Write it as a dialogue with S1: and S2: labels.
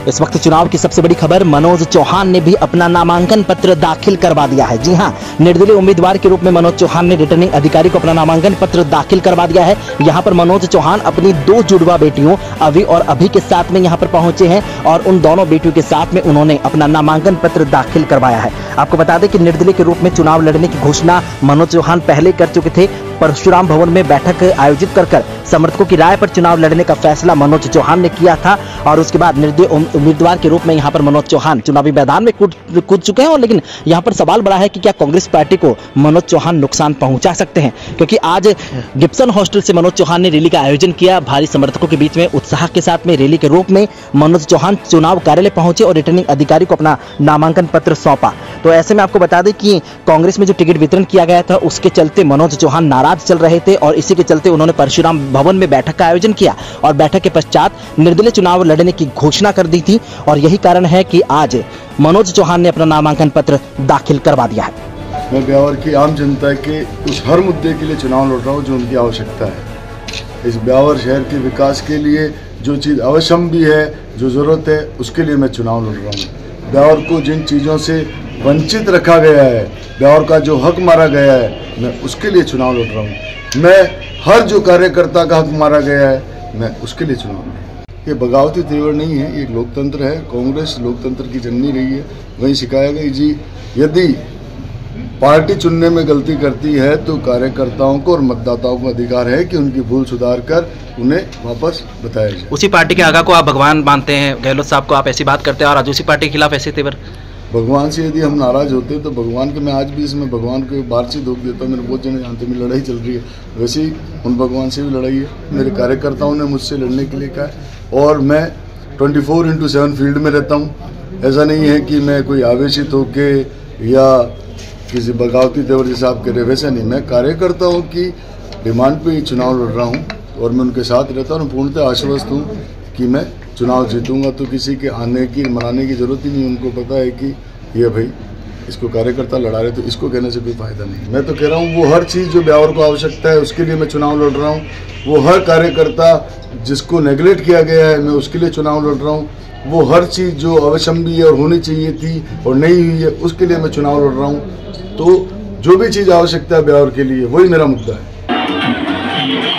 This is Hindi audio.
S1: इस वक्त चुनाव की सबसे बड़ी खबर, मनोज चौहान ने भी अपना नामांकन पत्र दाखिल करवा दिया है। जी हां, निर्दलीय उम्मीदवार के रूप में मनोज चौहान ने रिटर्निंग अधिकारी को अपना नामांकन पत्र दाखिल करवा दिया है। यहां पर मनोज चौहान अपनी 2 जुड़वा बेटियों अवि और अभि के साथ में यहां पर पहुंचे हैं और उन दोनों बेटियों के साथ में उन्होंने अपना नामांकन पत्र दाखिल करवाया है। आपको बता दें कि निर्दलीय के रूप में चुनाव लड़ने की घोषणा मनोज चौहान पहले कर चुके थे। परशुराम भवन में बैठक आयोजित कर समर्थकों की राय पर चुनाव लड़ने का फैसला मनोज चौहान ने किया था और उसके बाद निर्दलीय उम्मीदवार के रूप में यहां पर मनोज चौहान चुनावी मैदान में कूद चुके हैं। और लेकिन यहां पर सवाल बड़ा है कि क्या कांग्रेस पार्टी को मनोज चौहान नुकसान पहुंचा सकते हैं, क्योंकि आज गिब्सन हॉस्टल से मनोज चौहान ने रैली का आयोजन किया। भारी समर्थकों के बीच में उत्साह के साथ में रैली के रूप में मनोज चौहान चुनाव कार्यालय पहुंचे और रिटर्निंग अधिकारी को अपना नामांकन पत्र सौंपा। तो ऐसे में आपको बता दें कि कांग्रेस में जो टिकट वितरण किया गया था उसके चलते मनोज चौहान नाराज चल रहे थे और इसी के चलते उन्होंने परशुराम भवन में बैठक का आयोजन किया और बैठक के पश्चात निर्दलीय चुनाव लड़ने की घोषणा कर दी थी। और यही कारण है कि आज मनोज चौहान ने अपना नामांकन पत्र दाखिल करवा दिया है।
S2: मैं ब्यावर की आम जनता के उस हर मुद्दे के लिए चुनाव लड़ रहा हूँ जो उनकी आवश्यकता है। इस ब्यावर शहर के विकास के लिए जो चीज़ आवश्यक भी है, जो ज़रूरत है, उसके लिए मैं चुनाव लड़ रहा हूँ। ब्यावर को जिन चीज़ों से वंचित रखा गया है, ब्यावर का जो हक मारा गया है, मैं उसके लिए चुनाव लड़ रहा हूँ। मैं हर जो कार्यकर्ता का हक मारा गया है, मैं उसके लिए चुनाव लड़ रहा हूँ। ये बगावती तेवर नहीं है, ये लोकतंत्र है। कांग्रेस लोकतंत्र की जननी रही है। वहीं सिखाया गया जी, यदि पार्टी चुनने में गलती करती है तो कार्यकर्ताओं को और मतदाताओं को अधिकार है कि उनकी भूल सुधार कर उन्हें वापस बताया जाए।
S3: उसी पार्टी के आगा को आप भगवान मानते हैं, गहलोत साहब को आप ऐसी बात करते हैं और आज उसी पार्टी के खिलाफ ऐसे तेवर।
S2: भगवान से यदि हम नाराज होते तो भगवान के, मैं आज भी इसमें भगवान को बार से धोख देता हूँ। मेरे बहुत जने जानते मेरी लड़ाई चल रही है, वैसे ही उन भगवान से भी लड़ाई है। मेरे कार्यकर्ताओं ने मुझसे लड़ने के लिए कहा है और मैं 24/7 फील्ड में रहता हूँ। ऐसा नहीं है कि मैं कोई आवेशित होके या किसी बगावती तेवर जैसे आप कह रहे, वैसा नहीं। मैं कार्यकर्ताओं की डिमांड पे ही चुनाव लड़ रहा हूँ और मैं उनके साथ रहता हूँ। पूर्णतः आश्वस्त हूँ कि मैं चुनाव जीतूंगा, तो किसी के आने की मनाने की जरूरत ही नहीं। उनको पता है कि ये भाई इसको कार्यकर्ता लड़ा रहे, तो इसको कहने से कोई फायदा नहीं। मैं तो कह रहा हूँ वो हर चीज़ जो ब्यावर को आवश्यकता है उसके लिए मैं चुनाव लड़ रहा हूँ। वो हर कार्यकर्ता जिसको नेगलेक्ट किया गया है, मैं उसके लिए चुनाव लड़ रहा हूँ। वो हर चीज़ जो अवश्यम्बी है और होनी चाहिए थी और नहीं हुई है, उसके लिए मैं चुनाव लड़ रहा हूँ। तो जो भी चीज़ आवश्यकता है ब्यावर के लिए, वही मेरा मुद्दा है।